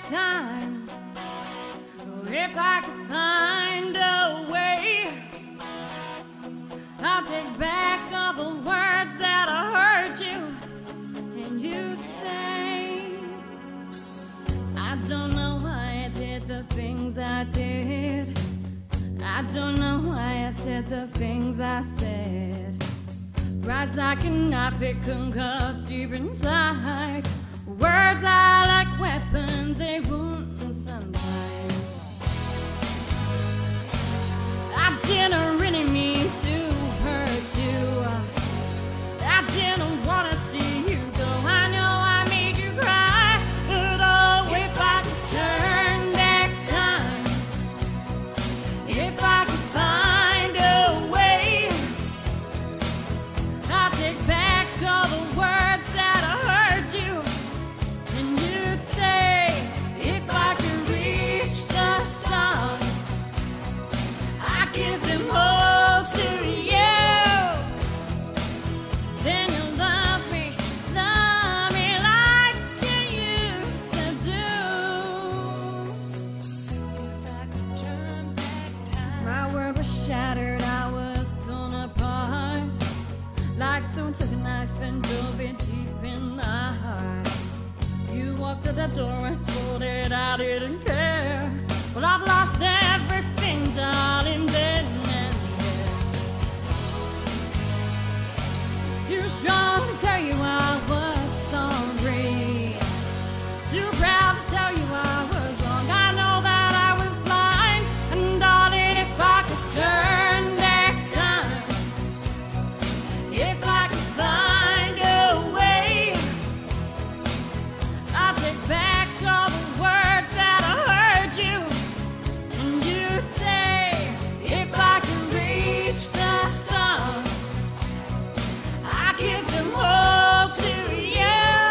time, if I could find a way, I'll take back all the words that I heard you, and you'd say, I don't know why I did the things I did, I don't know why I said the things I said. Rides I cannot fit can cut deep inside. Words are like weapons, they wound sometimes. I didn't really mean to hurt you, I didn't want to see you go. I know I made you cry, but oh, if I could turn back time, if I could find a way, I'll take back all the words that I heard you, and you'd say, if I could reach the stars, I'd give them all to you. Then you'll love me like you used to do. If I could turn back time, my world was shattered, I was torn apart. Like someone took a knife and drove it deep in my heart. You walked to the door and swore that I didn't care. Well, I've lost everything, darling, then and there. Too strong to tell you I was sorry, too proud to tell you I was wrong. I know that I was blind, and darling, if I could turn back time, if I could find a way, I'll take back all the words that I heard you, and you'd say, if I could reach the stars, I'd give them all to you.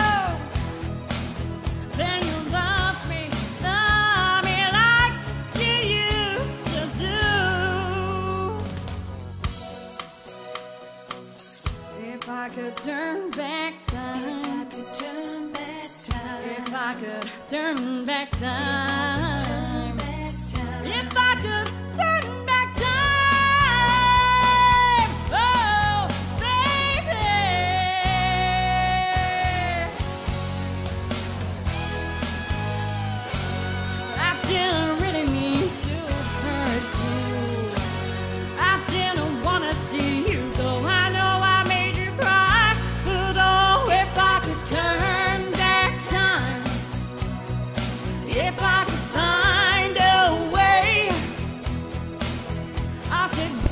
Then you'll love me like you used to do. If I could turn back time, if I could turn back time, if I could turn back time, if I could turn back time, oh baby, I didn't really mean to hurt you, I didn't want to see you go. I know I made you cry, but oh, if I could turn back time, if I could find a way, I'll take